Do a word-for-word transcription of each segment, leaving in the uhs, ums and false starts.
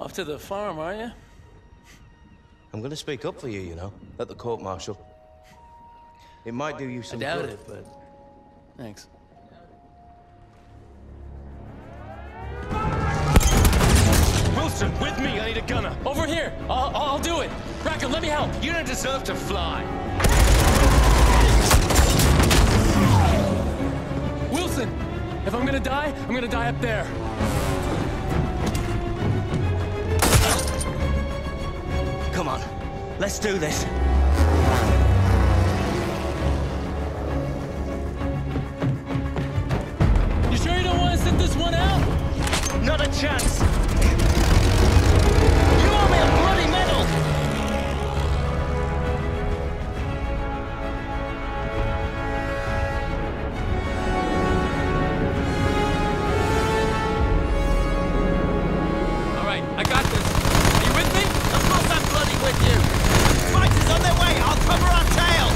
Off to the farm, are you? I'm gonna speak up for you, you know, at the court-martial. It might do you some I doubt good. it, but thanks. Wilson, with me, I need a gunner. Over here! I'll, I'll do it! Raccoon, let me help! You don't deserve to fly. Wilson! If I'm gonna die, I'm gonna die up there. Come on, let's do this. You sure you don't want to sit this one out? Not a chance. You owe me a bloody medal. All right, I got this. Are you with me? Of course I'm bloody with you. Fighters on their way. I'll cover our tail.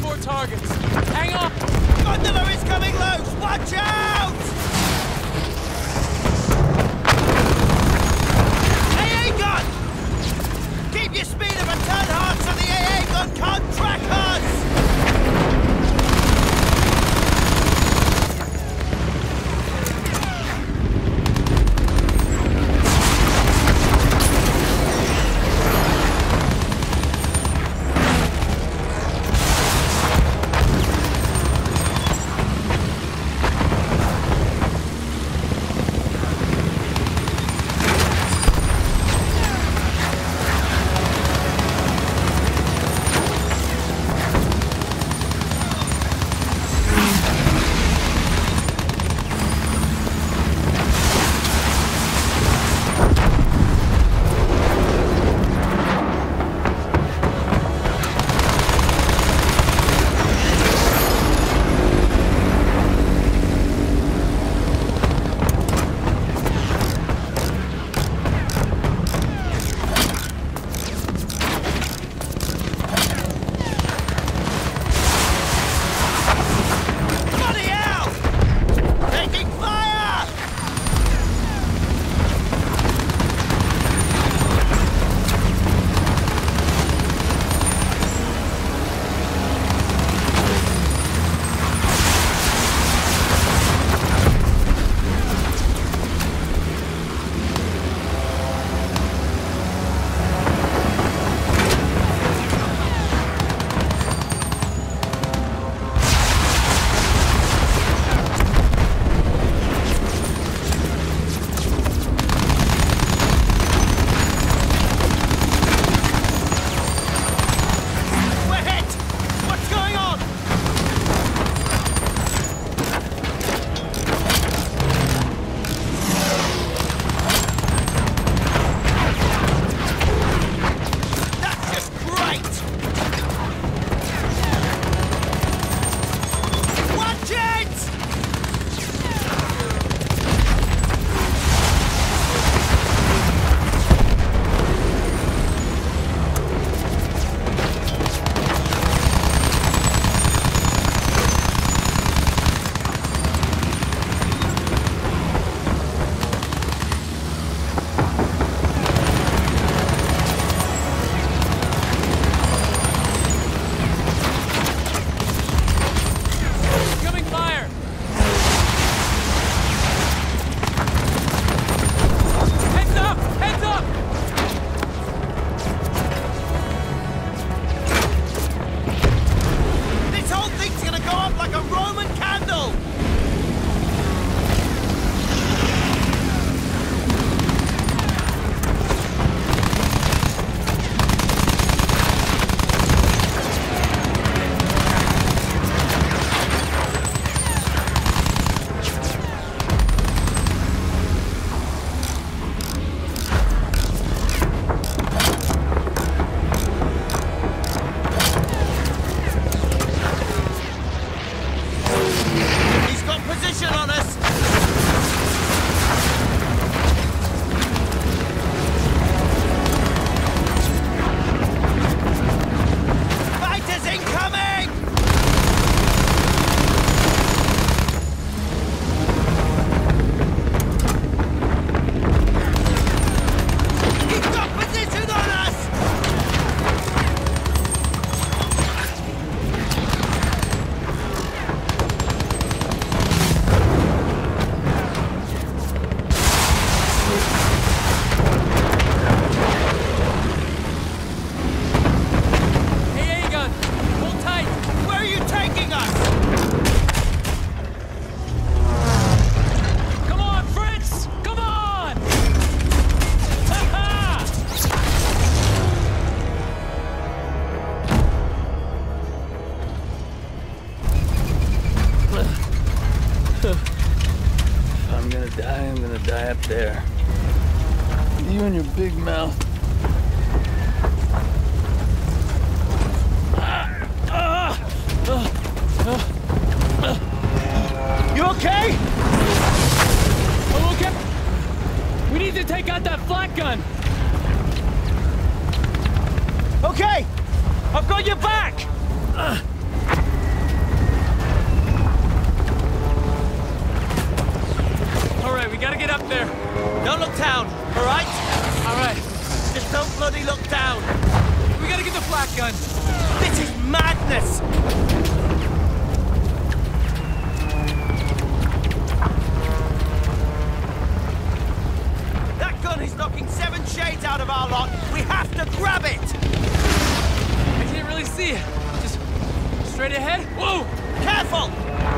more targets. Hang on! Artillery's coming loose! Watch out! A A gun! Keep your speed of return hard so the A A gun can't track us! die up there. You and your big mouth. You okay? Oh, okay. We need to take out that flak gun. Okay, I've got your back. Uh. right, we gotta get up there. Don't look down, all right? All right, Just don't bloody look down. we gotta get the flak gun. This is madness! That gun is knocking seven shades out of our lot. We have to grab it! I can't really see it. Just straight ahead. Whoa! Careful!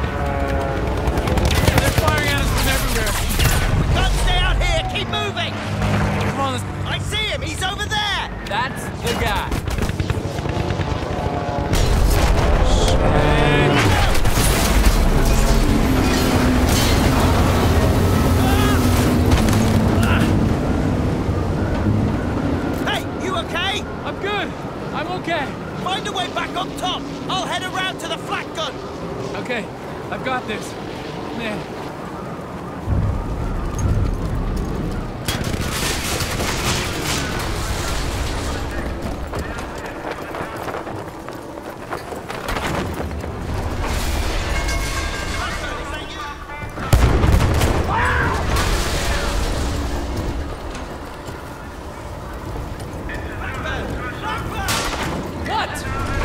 They're firing at us from everywhere. We can't stay out here. Keep moving! Come on, let's... I see him. He's over there! That's the guy. Hey, you okay? I'm good. I'm okay. Find a way back up top. I'll head around to the flak gun. Okay, I've got this. Man. What?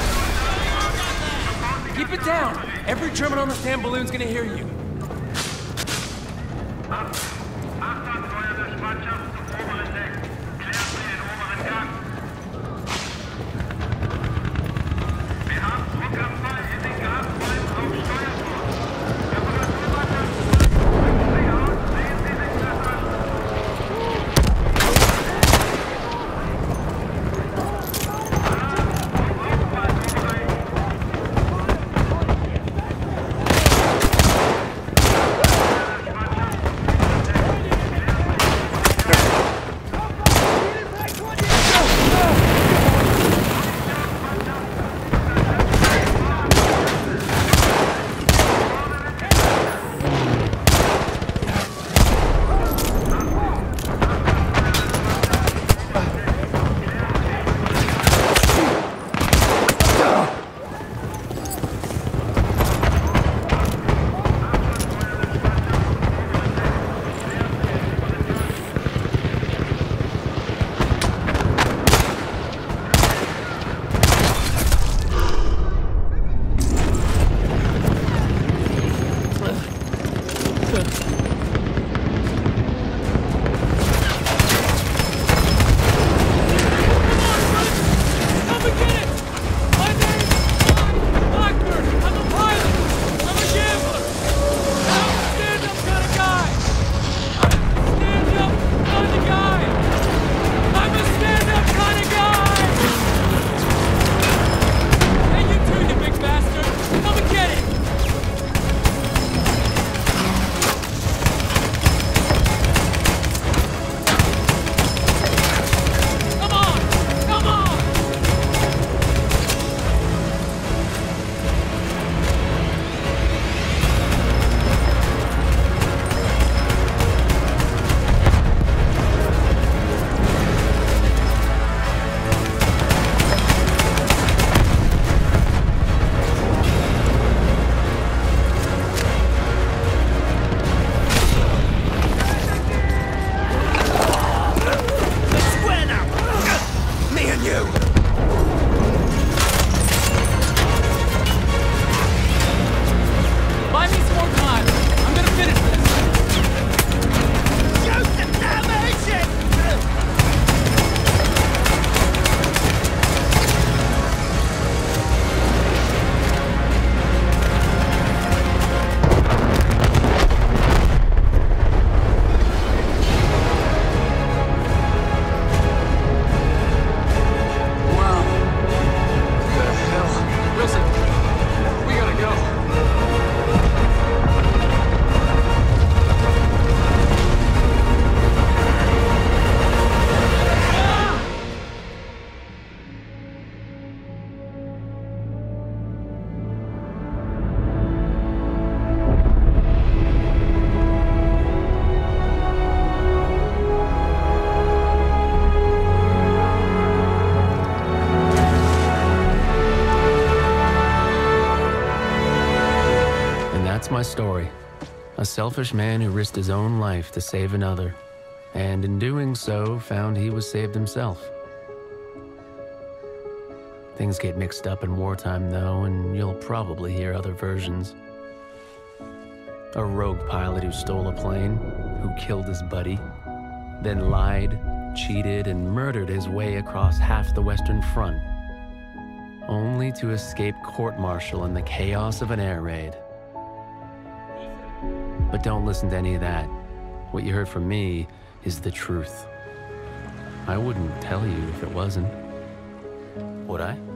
Keep it down. Every German on the stand balloon's gonna hear you. selfish man who risked his own life to save another, and in doing so, found he was saved himself. Things get mixed up in wartime, though, and you'll probably hear other versions. A rogue pilot who stole a plane, who killed his buddy, then lied, cheated, and murdered his way across half the Western Front, only to escape court-martial in the chaos of an air raid. But don't listen to any of that. What you heard from me is the truth. I wouldn't tell you if it wasn't. Would I?